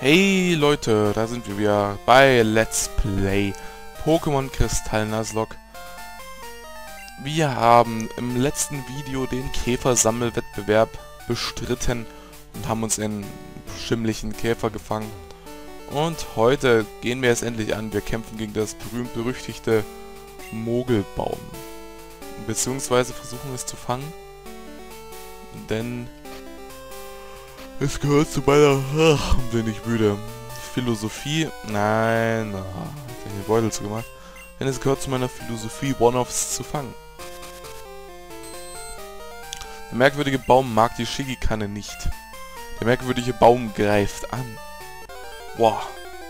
Hey Leute, da sind wir wieder bei Let's Play Pokémon Kristall Nuzlocke. Wir haben im letzten Video den Käfersammelwettbewerb bestritten und haben uns einen schimmlichen Käfer gefangen. Und heute gehen wir es endlich an. Wir kämpfen gegen das berühmt-berüchtigte Mogelbaum. Beziehungsweise versuchen es zu fangen. Denn es gehört zu meiner... bin ich müde. Philosophie... Nein... hat er hier Beutel zu gemacht. Denn es gehört zu meiner Philosophie, One-Offs zu fangen. Der merkwürdige Baum mag die Shigikanne nicht. Der merkwürdige Baum greift an. Boah.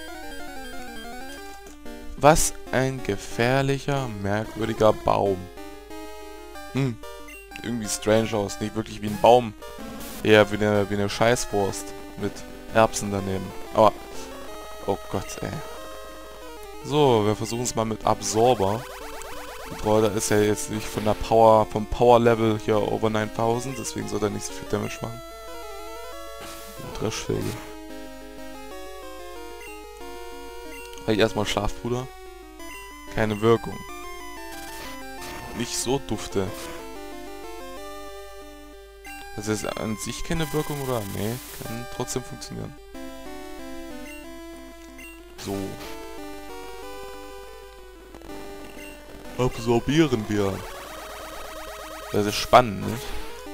Was ein gefährlicher, merkwürdiger Baum. Irgendwie strange aus. Nicht wirklich wie ein Baum. Eher wie eine Scheißwurst mit Erbsen daneben. Aber, oh Gott, ey. So, wir versuchen es mal mit Absorber. Obwohl, da ist er jetzt nicht von der vom Power-Level hier over 9000, deswegen soll er nicht so viel Damage machen. Dreschfähige. Habe ich erstmal Schlafpuder. Keine Wirkung. Nicht so dufte. Das ist an sich keine Wirkung, oder? Nee, kann trotzdem funktionieren. So. Absorbieren wir. Das ist spannend, nicht?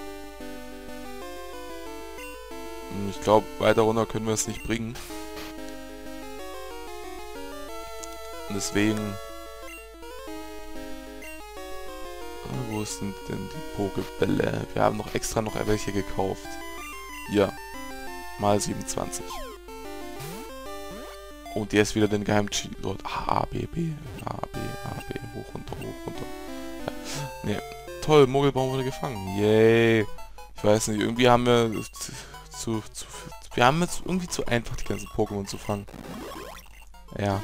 Ich glaube, weiter runter können wir es nicht bringen. Und deswegen... Wo sind denn die Pokebälle? Wir haben noch extra noch welche gekauft. Hier. Mal 27. Und der ist wieder den Geheim-Cheat. A, B, B. A, B, A, B. Hoch, runter, hoch, runter. Ja. Ne. Toll, Mogelbaum wurde gefangen. Yay. Ich weiß nicht, irgendwie haben wir wir haben jetzt irgendwie zu einfach, die ganzen Pokémon zu fangen. Ja.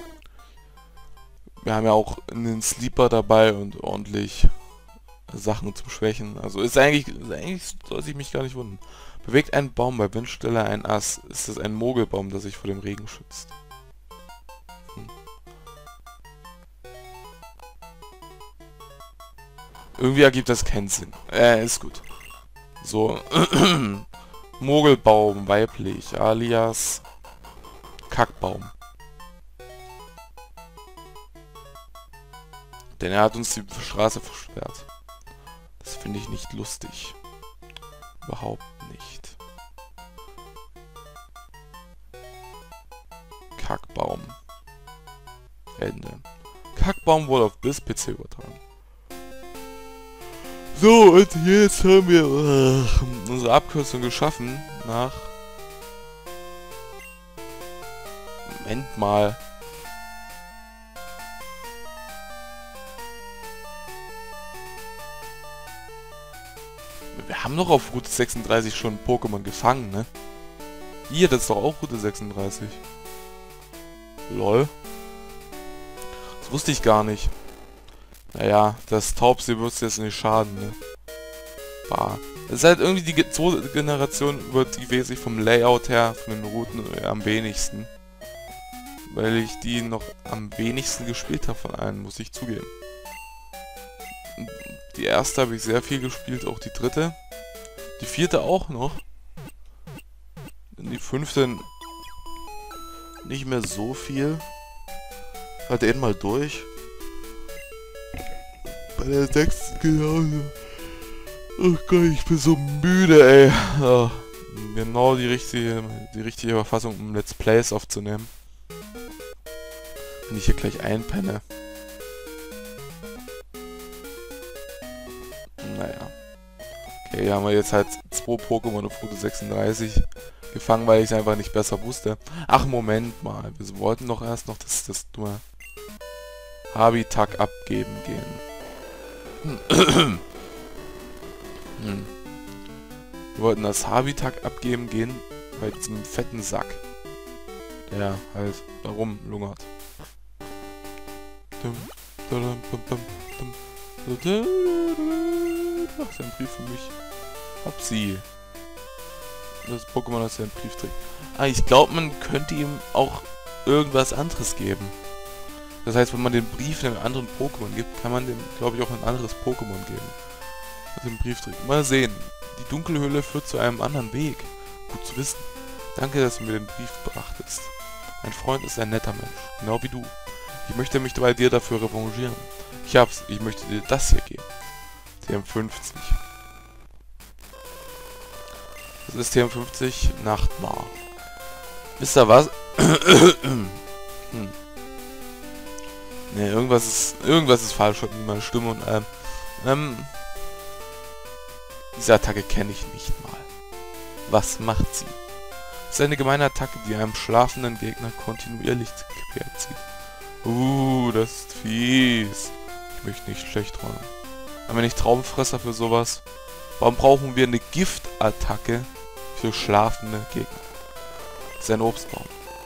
Wir haben ja auch einen Sleeper dabei und ordentlich Sachen zum Schwächen. Also ist eigentlich soll sich mich gar nicht wundern. Bewegt ein Baum bei Windstille ein Ast. Ist es ein Mogelbaum, der sich vor dem Regen schützt? Irgendwie ergibt das keinen Sinn. Ist gut. So. Mogelbaum, weiblich, alias Kackbaum. Denn er hat uns die Straße versperrt. Das finde ich nicht lustig. Überhaupt nicht. Kackbaum. Ende. Kackbaum wurde auf BIS-PC übertragen. So, und jetzt haben wir unsere Abkürzung geschaffen nach... Moment mal. Wir haben doch auf Route 36 schon Pokémon gefangen, ne? Hier, das ist doch auch Route 36. Lol. Das wusste ich gar nicht. Naja, das Taubsee wird es jetzt nicht schaden, ne? Bah. Das ist halt irgendwie die zweite Generation übertrieben sich vom Layout her, von den Routen am wenigsten. Weil ich die noch am wenigsten gespielt habe von allen, muss ich zugeben. Die erste habe ich sehr viel gespielt, auch die dritte. Die vierte auch noch. Die fünfte nicht mehr so viel. Halt eben mal durch. Bei der sechsten genauso. Oh Gott, ich bin so müde, ey. Oh, genau die richtige Verfassung, um Let's Plays aufzunehmen. Wenn ich hier gleich einpenne. Naja. Okay, hier haben wir jetzt halt 2 Pokémon auf Route 36 gefangen, weil ich es einfach nicht besser wusste. Ach, Moment mal. Wir wollten doch erst noch das dumme Habitat abgeben gehen. Wir wollten das Habitat abgeben gehen bei diesem fetten Sack. Der halt da rumlungert. Ach, ist ein Brief für mich. Hab sie. Das Pokémon ist ja ein Briefträger. Ah, ich glaube, man könnte ihm auch irgendwas anderes geben. Das heißt, wenn man den Brief einem anderen Pokémon gibt, kann man dem, glaube ich, auch ein anderes Pokémon geben. Also den Briefträger. Mal sehen. Die Dunkelhöhle führt zu einem anderen Weg. Gut zu wissen. Danke, dass du mir den Brief brachtest. Mein Freund ist ein netter Mensch. Genau wie du. Ich möchte mich bei dir dafür revanchieren. Ich möchte dir das hier geben. TM50. Das ist TM50 Nachtmar. Wisst ihr was? Ne, irgendwas ist falsch mit meiner Stimme und diese Attacke kenne ich nicht mal. Was macht sie? Das ist eine gemeine Attacke, die einem schlafenden Gegner kontinuierlich quer zieht. Das ist fies. Ich möchte nicht schlecht träumen. Haben wir nicht Traumfresser für sowas? Warum brauchen wir eine Giftattacke für schlafende Gegner? Das ist ein Obstbaum.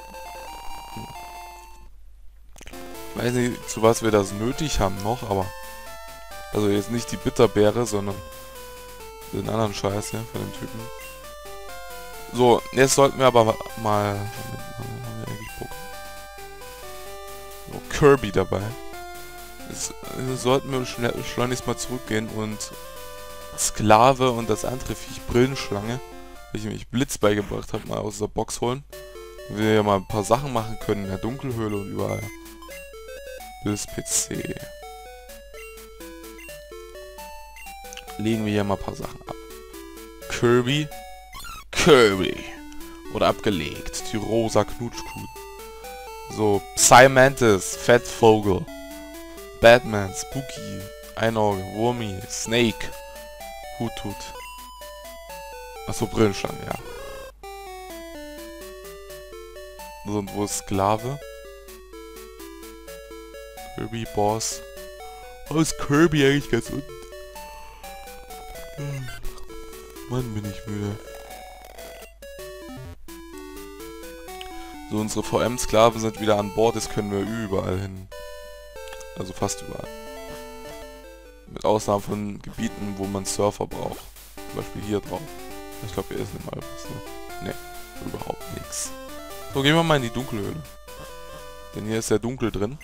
Ich weiß nicht, zu was wir das nötig haben noch, aber... Also jetzt nicht die Bitterbeere, sondern den anderen Scheiß hier von dem Typen. So, jetzt sollten wir aber mal... Haben wir eigentlich Pokémon? So, Kirby dabei. Jetzt sollten wir schleunigst mal zurückgehen und Sklave und das andere Viech, Brillenschlange, welche mich Blitz beigebracht habe, mal aus der Box holen. Wir ja mal ein paar Sachen machen können in der Dunkelhöhle und überall. Bis PC. Legen wir hier mal ein paar Sachen ab. Kirby. Oder abgelegt. Die rosa Knutschkuh. So, Psymantis, Fettvogel. Batman, Spooky, Einauge, Wurmi, Snake, Hut. Achso, Brillenschlange, ja. So, und wo ist Sklave? Kirby, Boss. Wo ist Kirby eigentlich ganz unten? Mann, bin ich müde. So, unsere VM-Sklaven sind wieder an Bord, jetzt können wir überall hin. Also fast überall. Mit Ausnahme von Gebieten, wo man Surfer braucht. Zum Beispiel hier drauf. Ich glaube, hier ist nicht mal was. Ne? Ne, überhaupt nichts. So, gehen wir mal in die Dunkelhöhle. Denn hier ist ja dunkel drin.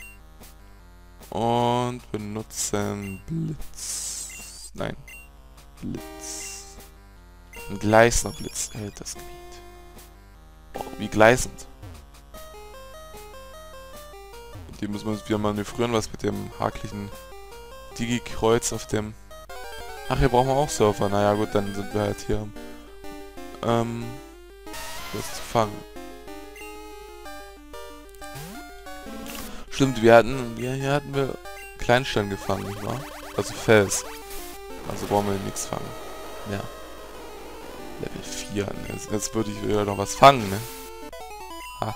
Und benutzen Blitz. Nein. Blitz. Ein gleißender Blitz hält das Gebiet. Oh, wie gleißend. Die müssen wir uns wieder manövrieren, was mit dem haklichen Digi-Kreuz auf dem... Ach, hier brauchen wir auch Surfer. Naja gut, dann sind wir halt hier was zu fangen. Stimmt, hier hatten wir Kleinstein gefangen, nicht wahr? Also Fels. Also brauchen wir nichts fangen. Ja. Level 4. Jetzt würde ich wieder noch was fangen, ne? Ha.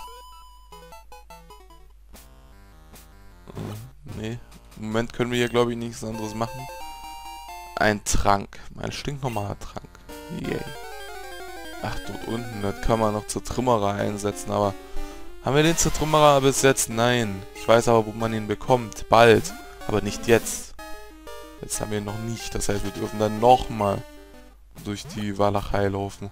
Nee. Im Moment können wir hier, glaube ich, nichts anderes machen. Ein Trank. Ein stinknormaler Trank. Yay. Ach, dort unten. Das kann man noch zur Trimmerer einsetzen, aber... Haben wir den zur Trimmerer bis jetzt? Nein. Ich weiß aber, wo man ihn bekommt. Bald. Aber nicht jetzt. Jetzt haben wir ihn noch nicht. Das heißt, wir dürfen dann nochmal durch die Walachei laufen.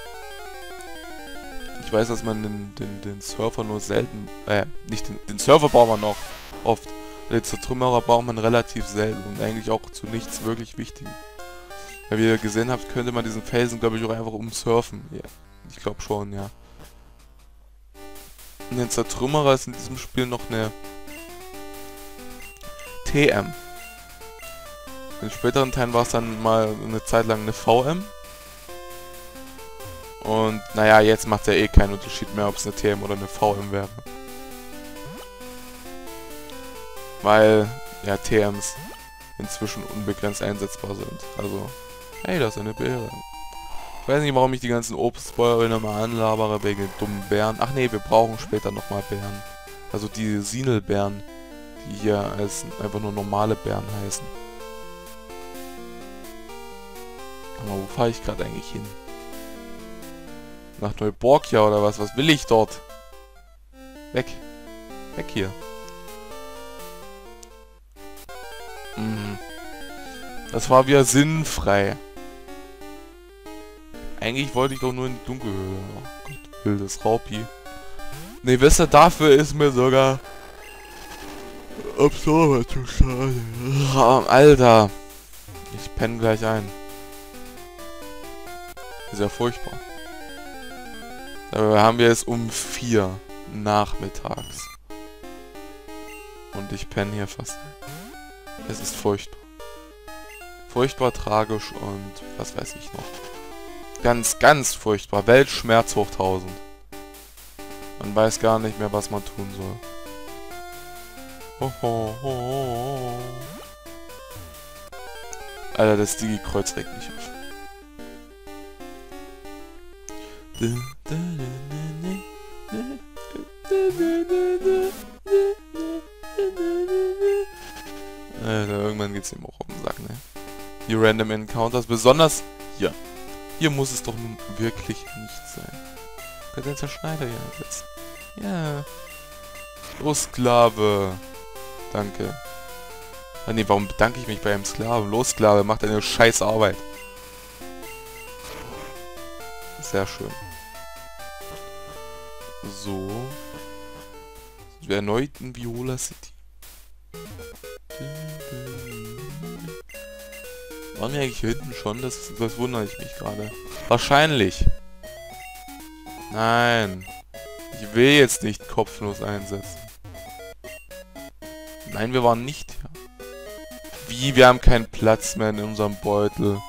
Ich weiß, dass man den Surfer nur selten... nicht den Surfer braucht man noch oft. Den zur Trimmerer braucht man relativ selten und eigentlich auch zu nichts wirklich Wichtigem. Ja, wie ihr gesehen habt, könnte man diesen Felsen, glaube ich, auch einfach umsurfen. Ja, ich glaube schon, ja. Und den Zertrümmerer ist in diesem Spiel noch eine TM. In späteren Teilen war es dann mal eine Zeit lang eine VM. Und naja, jetzt macht ja eh keinen Unterschied mehr, ob es eine TM oder eine VM wäre. Weil, ja, TMs inzwischen unbegrenzt einsetzbar sind. Also, hey, das ist eine Beere. Ich weiß nicht, warum ich die ganzen Obstbäume nochmal anlabere wegen den dummen Bären. Ach nee, wir brauchen später nochmal Bären. Also die Sinelbeeren, die hier als einfach nur normale Bären heißen. Aber wo fahre ich gerade eigentlich hin? Nach Neuborgia oder was? Was will ich dort? Weg. Weg hier. Das war wieder sinnfrei. Eigentlich wollte ich doch nur in die Dunkelhöhle. Oh Gott, wildes Raupi. Ne, wisst ihr, dafür ist mir sogar... Absorber zu schade. Alter. Ich penne gleich ein. Ist ja furchtbar. Aber haben wir es um 4 nachmittags. Und ich penne hier fast. Es ist furchtbar. Furchtbar tragisch und was weiß ich noch. Ganz, ganz furchtbar. Weltschmerz hoch 1000. Man weiß gar nicht mehr, was man tun soll. Ho, ho, ho, ho. Alter, das Digi-Kreuz regt mich auf. Alter, irgendwann geht's ihm auch auf den Sack, ne? Die Random Encounters, besonders hier. Hier muss es doch nun wirklich nicht sein. Könnt ihr den Zerschneider hier einsetzen? Ja. Los, Sklave. Danke. Ah, nee, warum bedanke ich mich bei einem Sklaven? Los, Sklave, mach deine scheiß Arbeit. Sehr schön. So. Sind wir erneut in Viola City. Waren wir eigentlich hier hinten schon? Das wundere ich mich gerade. Wahrscheinlich. Nein. Ich will jetzt nicht kopflos einsetzen. Nein, wir waren nicht hier. Wie? Wir haben keinen Platz mehr in unserem Beutel.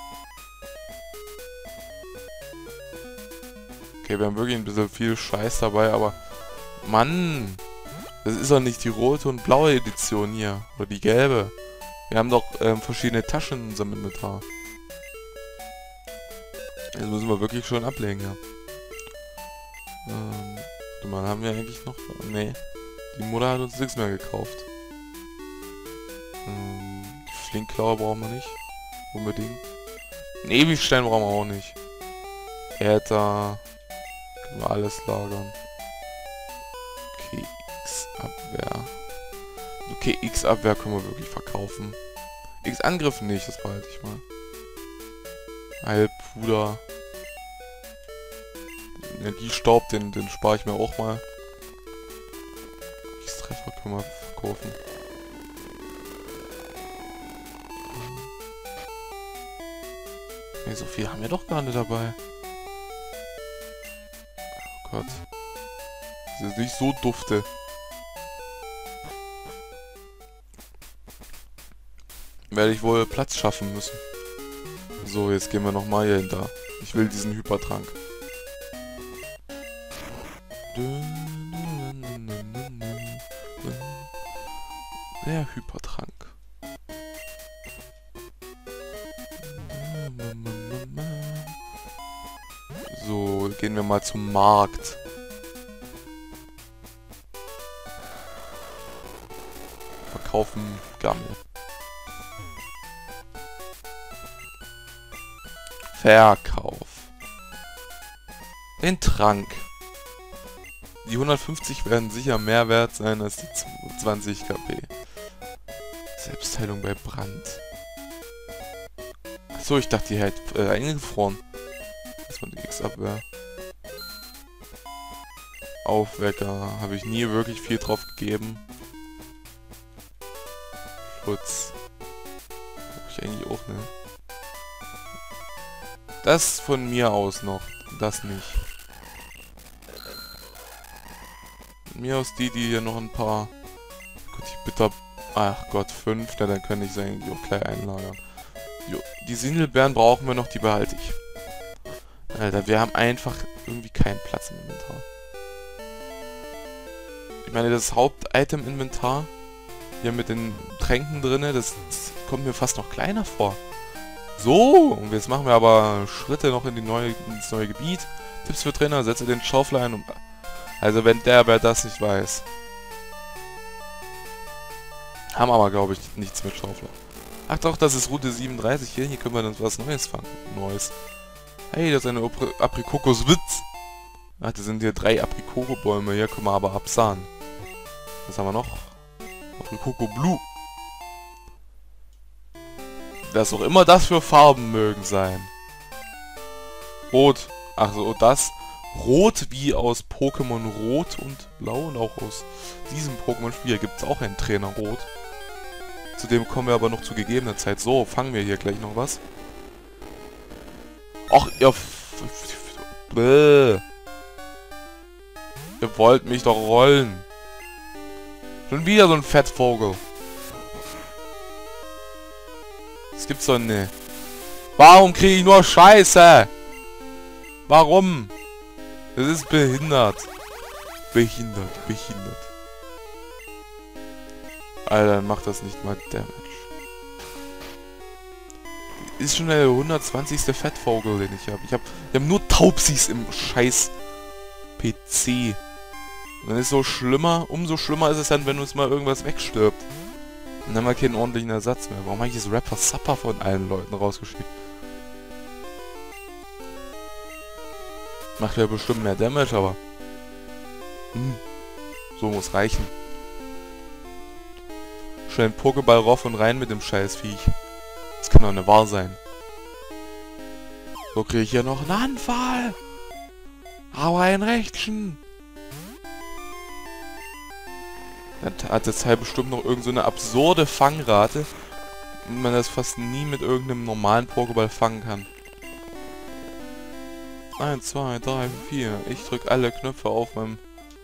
Okay, wir haben wirklich ein bisschen viel Scheiß dabei, aber... Mann! Das ist doch nicht die rote und blaue Edition hier. Oder die gelbe. Wir haben doch verschiedene Taschen in unserem Inventar. Jetzt müssen wir wirklich schon ablegen, ja. Warte mal, haben wir eigentlich noch... Nee. Die Mutter hat uns nichts mehr gekauft. Die Flinkklaue brauchen wir nicht. Unbedingt. Einen Ewigstein brauchen wir auch nicht. Äther. Können wir alles lagern. Okay, X-Abwehr. Okay, X-Abwehr können wir wirklich verkaufen. X-Angriff nicht, das behalte ich mal. Heilpuder. Energiestaub, den spare ich mir auch mal. X-Treffer können wir verkaufen. Nee, so viel haben wir doch gar nicht dabei. Oh Gott. Das ist nicht so dufte. Werde ich wohl Platz schaffen müssen. So, jetzt gehen wir nochmal hier hinter. Ich will diesen Hypertrank. Der Hypertrank. So, gehen wir mal zum Markt. Verkaufen Gammel. Verkauf. Den Trank. Die 150 werden sicher mehr wert sein als die 20 KP. Selbstheilung bei Brand. Achso, ich dachte, die hätte eingefroren. Das war die X-Abwehr. Aufwecker. Habe ich nie wirklich viel drauf gegeben. Schutz. Brauche ich eigentlich auch, ne? Das von mir aus noch. Das nicht. Von mir aus die hier noch ein paar... Gut, ich bitte... Ach Gott, 5. Na, dann könnte ich sie eigentlich auch gleich einlagern. Jo, die Sindelbeeren brauchen wir noch, die behalte ich. Alter, wir haben einfach irgendwie keinen Platz im Inventar. Ich meine, das Haupt-Item-Inventar hier mit den Tränken drinne, das kommt mir fast noch kleiner vor. So, und jetzt machen wir aber Schritte noch in ins neue Gebiet. Tipps für Trainer, setze den Schaufel ein und... Also wenn wer das nicht weiß. Haben aber, glaube ich, nichts mit Schaufler. Ach doch, das ist Route 37 hier. Hier können wir dann was Neues fangen. Neues. Hey, das ist eine Aprikokoswitz. Ach, das sind hier 3 Aprikokobäume. Hier können wir aber absahen. Was haben wir noch? Aprikoko Blue. Was auch immer das für Farben mögen sein. Rot. Ach so, das. Rot wie aus Pokémon Rot und Blau und auch aus diesem Pokémon-Spiel gibt es auch einen Trainer Rot. Zu dem kommen wir aber noch zu gegebener Zeit. So, fangen wir hier gleich noch was. Ach, ihr... Ihr wollt mich doch rollen. Schon wieder so ein Fettvogel. Das gibt's doch nicht. Warum kriege ich nur Scheiße? Warum? Das ist behindert. Behindert. Alter, macht das nicht mal Damage. Ist schon der 120. Fettvogel, den ich habe. Ich hab nur Taubsis im scheiß PC. Und dann ist so schlimmer, umso schlimmer ist es dann, wenn uns mal irgendwas wegstirbt. Und dann haben wir keinen ordentlichen Ersatz mehr. Warum habe ich das Rapper Supper von allen Leuten rausgeschickt? Macht ja bestimmt mehr Damage, aber... so muss reichen. Schnell einen Pokéball rauf und rein mit dem Scheißviech. Das kann doch nicht wahr sein. So kriege ich hier noch einen Anfall. Aber ein Rechtchen. Dann hat das Teil bestimmt noch irgend so eine absurde Fangrate. Und man das fast nie mit irgendeinem normalen Pokéball fangen kann. 1, 2, 3, 4. Ich drücke alle Knöpfe auf meinem...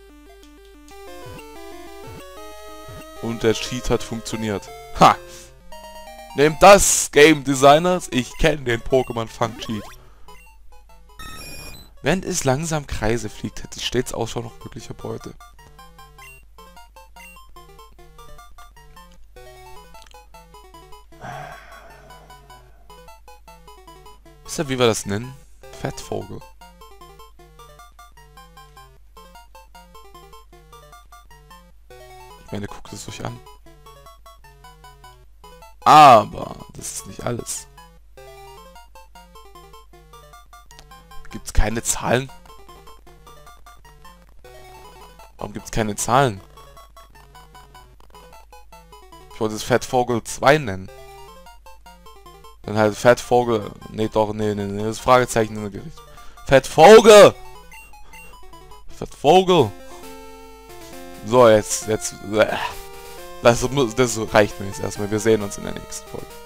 Und der Cheat hat funktioniert. Ha! Nehmt das, Game Designers. Ich kenne den Pokémon-Fang-Cheat. Während es langsam Kreise fliegt, hätte ich stets Ausschau nach möglicher Beute. Wisst ihr, wie wir das nennen? Fettvogel. Ich meine, guckt es euch an. Aber das ist nicht alles. Gibt's keine Zahlen? Warum gibt's keine Zahlen? Ich wollte es Fettvogel 2 nennen. Dann halt Fettvogel... Nee, doch, nee, das ist Fragezeichen in der Gericht. Fettvogel! Fettvogel! So, jetzt... Das reicht mir jetzt erstmal. Wir sehen uns in der nächsten Folge.